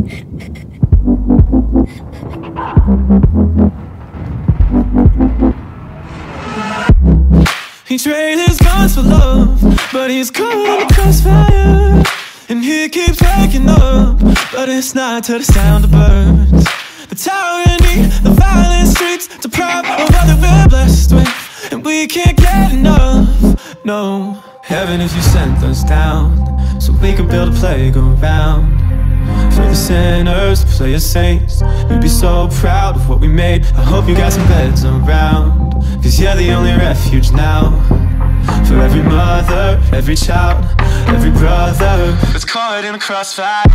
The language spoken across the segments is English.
He traded his guns for love, but he's caught in the crossfire. And he keeps waking up, but it's not to the sound of birds. The tyranny, the violent streets, deprived of all that we're blessed with, and we can't get enough, no. Heaven, if you sent us down, so we could build a playground for the sinners, play as saints. You'd be so proud of what we made. I hope you got some beds around, cause you're the only refuge now. For every mother, every child, every brother that's caught in the crossfire.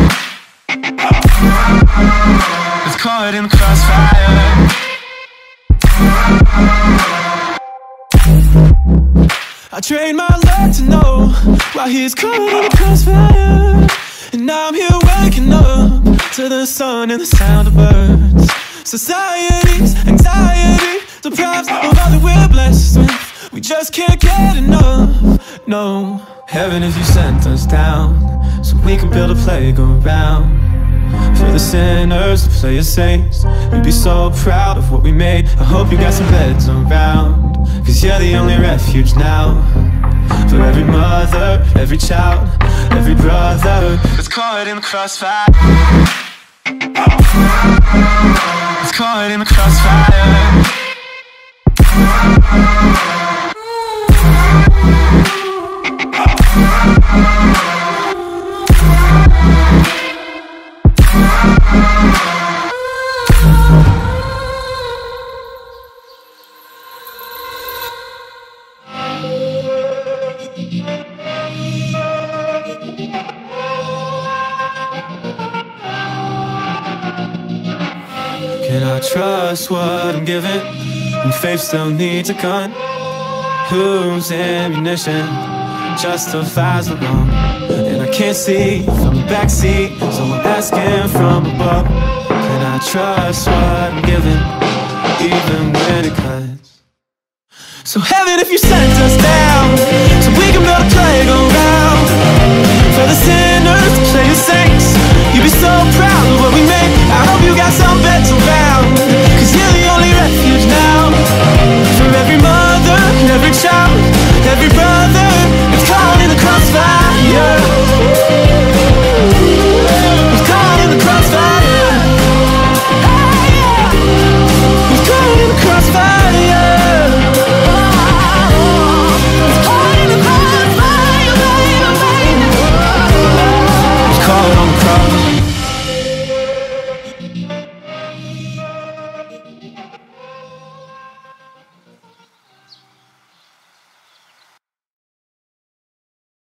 That's caught in the crossfire. I trained my luck to know why he's caught in the crossfire. And now I'm here waking up to the sun and the sound of birds. Society's anxiety deprives of all that we're blessed with. We just can't get enough, no. Heaven, if you sent us down, so we can build a playground for the sinners, the play as saints. You'd be so proud of what we made. I hope you got some beds around, cause you're the only refuge now. For every mother, every child, every brother that's caught in the crossfire. That's caught in the crossfire. Can I trust what I'm given when faith still needs a gun? Whose ammunition justifies the wrong? And I can't see from the backseat, so I'm asking from above. Can I trust what I'm given, even when it cuts? So heaven, if you sent us down, so we can build a playground for the sinners, to play as saints. You'd be so proud of what we made. I hope you got some beds around.